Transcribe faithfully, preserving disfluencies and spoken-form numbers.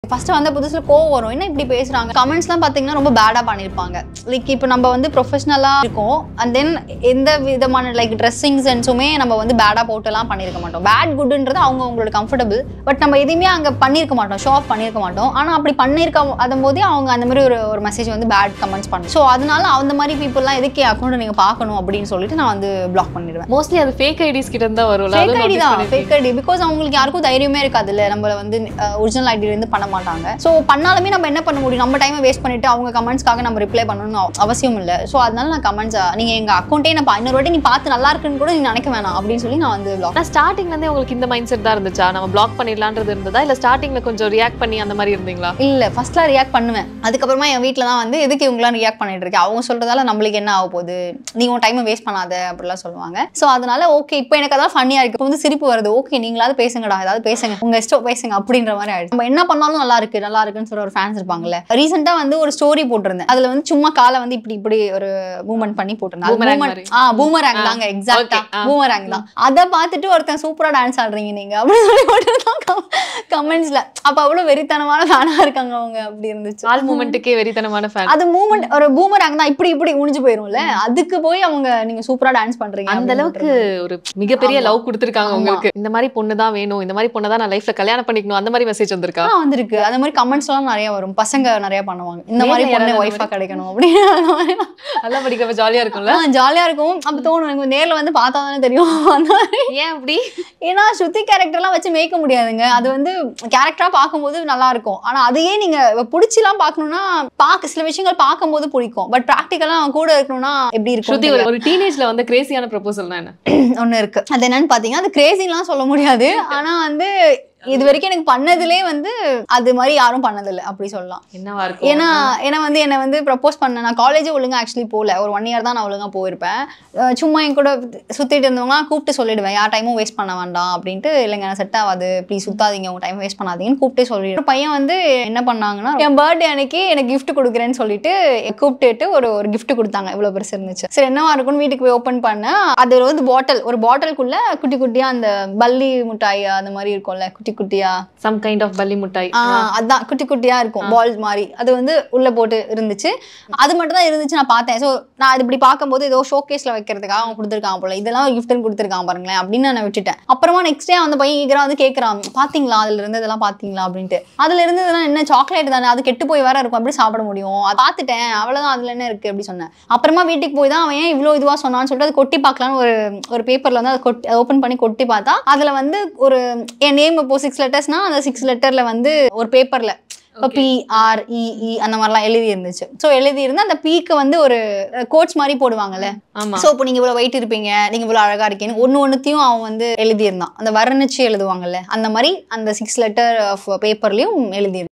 First வந்த புதுசுல கோவம் வரும். என்ன இப்படி பேசுறாங்க? கமெண்ட்ஸ்லாம் பாத்தீங்கன்னா ரொம்ப பேடா பண்ணிருப்பாங்க. லைக் இப்போ நம்ம வந்து ப்ரொஃபஷனலா இருக்கோம் அண்ட் தென் எந்த விதமான லைக் ட்ரெஸ்ஸிங் சென்ஸுமே நம்ம வந்து பேடா போட்டுலாம் பண்ணிருக்க மாட்டோம். பேட் குட்ன்றது அவங்க அவங்களோட கம்ஃபர்டபுள். பட் நம்ம எதுவுமே அங்க பண்ணிருக்க மாட்டோம், ஷோ ஆஃப் பண்ணிருக்க மாட்டோம். ஆனா அப்படி பண்ணிருக்க அதன் போதே அவங்க அந்த மாதிரி ஒரு ஒரு மெசேஜ் வந்து பேட் கமெண்ட்ஸ் பண்ணும். ஸோ அதனால அந்த மாதிரி பீப்புள்லாம் எதுக்கு அக்கௌண்ட் நீங்க பார்க்கணும் அப்படின்னு சொல்லிட்டு நான் வந்து பிளாக் பண்ணிடுவேன். மோஸ்ட்லி அது ஃபேக் ஐடிஸ் கிட்ட இருந்தா வரும். ஃபேக் ஐடி தான், ஃபேக் ஐடி. பிகாஸ் அவங்களுக்கு யாருக்கும் தைரியமே இருக்காதுல்ல நம்மள வந்து ஒரிஜினல் ஐடியில இருந்து பண்ண மாட்டாங்க. ஸோ பண்ணாலுமே நம்ம என்ன பண்ண முடியும்? நம்ம டைமை வேஸ்ட் பண்ணிட்டு அவங்க கமெண்ட்ஸ்க்காக நம்ம ரிப்ளை பண்ணணும்னு அவசியம் இல்லை. ஸோ அதனால நான் கமெண்ட்ஸ் நீங்க எங்க அக்கௌண்ட்டே நான் இன்னொரு வாட்டி நீ பார்த்து நல்லா இருக்குன்னு கூட நீ நினைக்க வேணாம் அப்படின்னு சொல்லி நான் வந்து பிளாக். நான் ஸ்டார்டிங்ல இருந்தே உங்களுக்கு இந்த மைண்ட் செட் தான் இருந்துச்சா? நம்ம பிளாக் பண்ணிடலான்றது இருந்ததா இல்ல ஸ்டார்டிங்ல கொஞ்சம் ரியாக்ட் பண்ணி அந்த மாதிரி இருந்தீங்களா? இல்ல, ஃபர்ஸ்ட்லாம் ரியாக்ட் பண்ணுவேன். அதுக்கப்புறமா என் வீட்டில் தான் வந்து எதுக்கு இவங்களாம் ரியாக்ட் பண்ணிட்டு இருக்கேன், அவங்க சொல்றதால நம்மளுக்கு என்ன ஆக போகுது, நீ உன் டைமை வேஸ்ட் பண்ணாத அப்படிலாம் சொல்லுவாங்க. ஸோ அதனால ஓகே இப்போ எனக்கு அதான் ஃபன்னியா இருக்கு. இப்போ வந்து சிரிப்பு வருது. ஓகே நீங்களாவது பேசுங்கடா, ஏதாவது பேசுங்க, உங்க இஷ்டம் பேசுங்க அப்படின்ற மாதிரி ஆயிடுச்சு. நம்ம என்ன பண்ணாலும் நல்லா இருக்கு நல்லா இருக்குன்னு சொல்ற ஒரு ஃபேன்ஸ் இருப்பாங்கல்ல. ரீசெண்டா வந்து ஒரு ஸ்டோரி போட்டிருந்தேன். அதுல வந்து சும்மா காலை வந்து இப்படி இப்படி ஒரு மூவ்மெண்ட் பண்ணி போட்டிருந்தேன். ஆ பூமராங் தாங்க, எக்ஸாக்ட்டா பூமராங் தான். அதை பார்த்துட்டு ஒருத்தன் சூப்பரா டான்ஸ் ஆடுறீங்க நீங்க அப்படின்னு சொல்லி போட்டிருந்தான் கமெண்ட்ஸ்ல. அப்ப அவ்வளவு வெறித்தனமான ஃபேனா இருக்காங்க அவங்க. அப்படி இருந்துச்சு. ஆல் மூமெண்ட்டுக்கே வெறித்தனமான ஃபேன். அது மூவ்மெண்ட் ஒரு பூமராங் தான், இப்படி இப்படி உணிஞ்சு போயிரும்ல. அதுக்கு போய் அவங்க நீங்க சூப்பரா டான்ஸ் பண்றீங்க. அந்த அளவுக்கு ஒரு மிகப்பெரிய லவ் கொடுத்திருக்காங்க உங்களுக்கு. இந்த மாதிரி பொண்ணு தான் வேணும், இந்த மாதிரி பொண்ணு தான் நான் லைஃப்ல கல்யாணம் பண்ணிக்கணும், அந்த மாதிரி மெசேஜ் வந்திருக்கா? வந்திருக்கு. அந்த மாதிரி கமெண்ட்ஸ் எல்லாம் நிறைய வரும். பசங்க நிறைய பண்ணுவாங்க, இந்த மாதிரி பொண்ணு ஒய்ஃபா கிடைக்கணும் அப்படின்னு. நல்லா படிக்க ஜாலியா இருக்கும்ல? ஜாலியா இருக்கும். அப்ப தோணும் எனக்கு நேர்ல வந்து பார்த்தா தானே தெரியும். ஏன் அப்படி? ஏன்னா ஸ்ருதி கேரக்டர்லாம் வச்சு மேய்க்க முடியாதுங்க. அது வந்து கேரக்டரா பார்க்கும்போது நல்லா இருக்கும். ஆனா அதையே நீங்க பிடிச்சிலாம் பார்க்கணும்னா பார்க்க சில விஷயங்கள் பார்க்கும்போது பிடிக்கும். பட் ப்ராக்டிக்கலா அவங்க கூட இருக்கணும்னா எப்படி இருக்கும்? ஸ்ருதி ஒரு டீனேஜ்ல வந்து கிரேசியான ப்ரொபோசல்னா என்ன ஒண்ணு இருக்கு. அது என்னன்னு பாத்தீங்கன்னா அது கிரேசிலாம் சொல்ல முடியாது. ஆனா வந்து இது வரைக்கும் எனக்கு பண்ணதுலே வந்து அது மாதிரி யாரும் பண்ணதில்லை அப்படி சொல்லலாம். என்னவா இருக்கும்? ஏன்னா ஏன்னா வந்து என்னை வந்து ப்ரப்போஸ் பண்ண நான் காலேஜே ஒழுங்கா ஆக்சுவலி போகல. ஒரு ஒன் இயர் தான் நான் ஒழுங்கா போயிருப்பேன். சும்மா என் கூட சுற்றிட்டு இருந்தவங்க கூப்பிட்டு சொல்லிடுவேன், யார் டைமும் வேஸ்ட் பண்ண வேண்டாம் அப்படின்ட்டு. இல்லைங்க எனக்கு செட் ஆகாது, ப்ளீஸ் சுத்தாதீங்க, உங்க டைம் வேஸ்ட் பண்ணாதீங்கன்னு கூப்பிட்டே சொல்லிடுவேன். பையன் வந்து என்ன பண்ணாங்கன்னா என் பர்த்டே அன்னைக்கு எனக்கு கிஃப்ட் கொடுக்குறேன்னு சொல்லிட்டு கூப்பிட்டுட்டு ஒரு ஒரு கிஃப்ட் கொடுத்தாங்க. இவ்வளோ பெருசு இருந்துச்சு. சரி என்னவா இருக்குன்னு வீட்டுக்கு போய் ஓப்பன் பண்ணேன். அது வந்து பாட்டில் ஒரு பாட்டிலுக்குள்ள குட்டி குட்டியா அந்த பல்லி மிட்டாய் அந்த மாதிரி இருக்கும்ல, குட்டி குட்டியா சம் கைண்ட் ஆஃப் பல்லி மிட்டாய். அதான் குட்டி குட்டியா இருக்கும் பால் மாதிரி. அது வந்து உள்ள போட்டு இருந்துச்சு. அது மட்டும் தான் இருந்துச்சு நான் பார்த்தேன். ஸோ நான் அது இப்படி பார்க்கும்போது ஏதோ ஷோகேஸ்ல வைக்கிறதுக்காக அவங்க கொடுத்துருக்காங்க போல, இதெல்லாம் ஒரு கிஃப்ட்னு கொடுத்துருக்காங்க பாருங்களேன் அப்படின்னு நான் விட்டுட்டேன். அப்புறமா நெக்ஸ்ட் டே அந்த பையன் ஈகரா வந்து கேட்கறான், பாத்தீங்களா அதுல இருந்து இதெல்லாம் பாத்தீங்களா அப்படின்ட்டு. அதுல இருந்து இதெல்லாம் என்ன சாக்லேட் தானே, அது கெட்டு போய் வேற இருக்கும், அப்படி சாப்பிட முடியும், அது பார்த்துட்டேன் அவ்வளவுதான், அதுல என்ன இருக்கு அப்படி சொன்னேன். அப்புறமா வீட்டுக்கு போய் தான் அவன் ஏன் இவ்வளவு இதுவா சொன்னான்னு சொல்லிட்டு அது கொட்டி பார்க்கலான்னு ஒரு ஒரு பேப்பர்ல வந்து அதை கொட்டி ஓப்பன் பண்ணி கொட்டி பார்த்தா அதுல வந்து ஒரு என் நேம் இப்போ சிக்ஸ் லெட்டர்ஸ்னா அந்த சிக்ஸ் லெட்டர்ல வந்து ஒரு பேப்பர்ல இப்போ பி ஆர் இ அந்த மாதிரிலாம் எழுதி இருந்துச்சு. ஸோ எழுதி இருந்து அந்த பீக்கு வந்து ஒரு கோட்ஸ் மாதிரி போடுவாங்கல்ல. ஸோ இப்போ நீங்க இவ்வளவு வெயிட் இருப்பீங்க, நீங்க இவ்வளவு அழகா இருக்கீங்கன்னு ஒன்னு ஒன்னுத்தையும் அவன் வந்து எழுதியிருந்தான். அந்த வர்ணிச்சு எழுதுவாங்கல்ல அந்த மாதிரி அந்த சிக்ஸ் லெட்டர் ஆஃப் பேப்பர்லயும் எழுதியிருந்தான்.